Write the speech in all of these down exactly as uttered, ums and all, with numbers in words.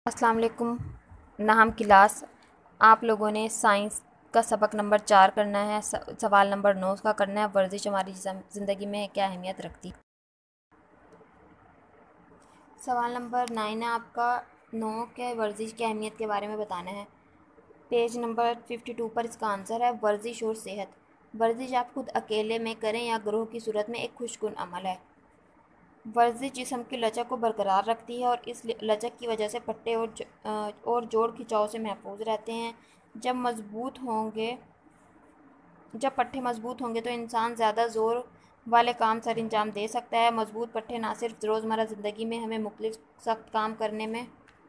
السلام علیکم ناہم کلاس آپ لوگوں نے سائنس کا سبق نمبر چار کرنا ہے. سوال نمبر نو کا کرنا ہے. ورزش ہماری زندگی میں کیا اہمیت رکھتی؟ سوال نمبر نائن ہے آپ کا. نو کے ورزش کی اہمیت کے بارے میں بتانا ہے. پیج نمبر ففٹی ٹو پر اس کا آنسر ہے ورزش اور صحت. ورزش آپ خود اکیلے میں کریں یا گروہ کی صورت میں ایک خوشگوار عمل ہے. ورزش جسم کی لچک کو برقرار رکھتی ہے اور اس لچک کی وجہ سے پٹے اور اور جوڑ کھنچاؤ سے محفوظ رہتے ہیں. جب مضبوط ہوں گے جب پٹھے مضبوط ہوں گے تو انسان زیادہ زور والے کام سر انجام دے سکتا ہے. مضبوط پٹھے نہ صرف روزمرہ زندگی میں ہمیں مختلف سخت کام کرنے میں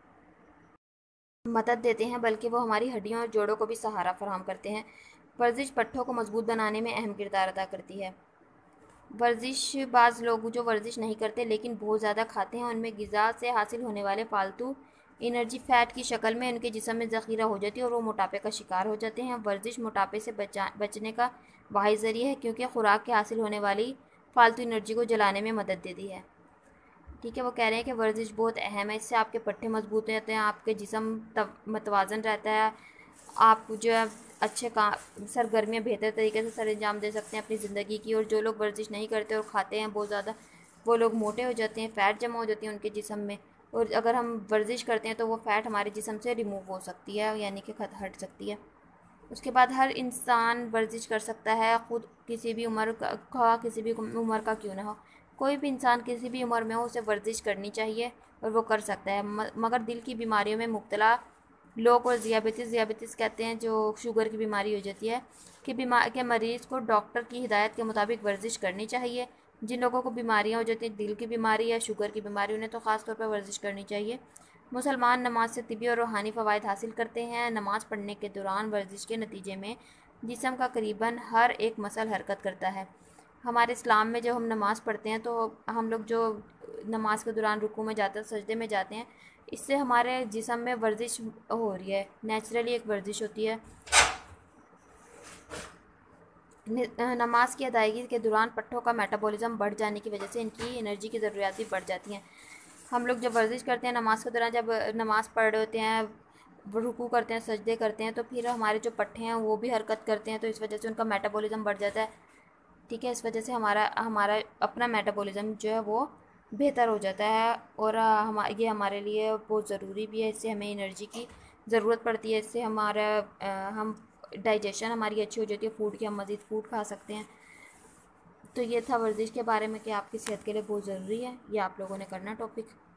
مدد دیتے ہیں بلکہ وہ ہماری ہڈیوں اور جوڑوں کو بھی سہارا فراہم کرتے ہیں. ورزش پٹھوں کو مضبوط بنانے میں اہم کردار ادا کرتی ہے. ورزش بعض لوگ جو ورزش نہیں کرتے لیکن بہت زیادہ کھاتے ہیں ان میں غذا سے حاصل ہونے والے فالتو انرجی فیٹ کی شکل میں ان کے جسم میں ذخیرہ ہو جاتی ہے اور وہ موٹاپے کا شکار ہو جاتے ہیں. ورزش موٹاپے سے بچا بچنے کا واحد ذریعہ ہے کیونکہ خوراک کے حاصل ہونے والی فالتو انرجی کو جلانے میں مدد دیتی ہے. ٹھیک ہے، وہ کہہ رہے ہیں کہ ورزش بہت اہم ہے. اس سے آپ کے پٹھے مضبوط رہتے ہیں، آپ کے جسم متوازن رہتا ہے، آپ جو ہے اچھے کام سرگرمیاں بہتر طریقے سے سر انجام دے سکتے ہیں اپنی زندگی کی. اور جو لوگ ورزش نہیں کرتے اور کھاتے ہیں بہت زیادہ وہ لوگ موٹے ہو جاتے ہیں، فیٹ جمع ہو جاتی ہے ان کے جسم میں. اور اگر ہم ورزش کرتے ہیں تو وہ فیٹ ہمارے جسم سے ریموو ہو سکتی ہے، یعنی کہ ہٹ سکتی ہے. اس کے بعد ہر انسان ورزش کر سکتا ہے، خود کسی بھی عمر کا کسی بھی عمر کا کیوں نہ ہو. کوئی بھی انسان کسی بھی عمر میں ہو اسے ورزش کرنی چاہیے اور وہ کر سکتا ہے. مگر دل کی بیماریوں میں مبتلا لوگ اور ذیابیطس ذیابیطس کہتے ہیں جو شوگر کی بیماری ہو جاتی ہے کہ بیمار کے مریض کو ڈاکٹر کی ہدایت کے مطابق ورزش کرنی چاہیے. جن لوگوں کو بیماریاں ہو جاتی ہیں، دل کی بیماری یا شوگر کی بیماری، انہیں تو خاص طور پر ورزش کرنی چاہیے. مسلمان نماز سے طبی اور روحانی فوائد حاصل کرتے ہیں. نماز پڑھنے کے دوران ورزش کے نتیجے میں جسم کا تقریباً ہر ایک مسل حرکت کرتا ہے. ہمارے اسلام میں جب ہم نماز پڑھتے ہیں تو ہم لوگ جو نماز کے دوران رکوع میں جاتے ہیں، سجدے میں جاتے ہیں، اس سے ہمارے جسم میں ورزش ہو رہی ہے، نیچرلی ایک ورزش ہوتی ہے. نماز کی ادائیگی کے دوران پٹھوں کا میٹابولزم بڑھ جانے کی وجہ سے ان کی انرجی کی ضروریات بھی بڑھ جاتی ہیں. ہم لوگ جب ورزش کرتے ہیں نماز کے دوران، جب نماز پڑھ رہے ہوتے ہیں، رکوع کرتے ہیں، سجدے کرتے ہیں، تو پھر ہمارے جو پٹھے ہیں وہ بھی حرکت کرتے ہیں تو اس وجہ سے ان کا میٹابولزم بڑھ جاتا ہے. ٹھیک ہے، اس وجہ سے ہمارا ہمارا اپنا میٹابولزم جو ہے وہ بہتر ہو جاتا ہے اور یہ ہمارے لیے بہت ضروری بھی ہے. اس سے ہمیں انرجی کی ضرورت پڑتی ہے، اس سے ہمارا ہم ڈائجیشن ہماری اچھی ہو جاتی ہے فوڈ کی، ہم مزید فوڈ کھا سکتے ہیں. تو یہ تھا ورزش کے بارے میں کہ آپ کی صحت کے لیے بہت ضروری ہے. یہ آپ لوگوں نے کرنا ٹاپک.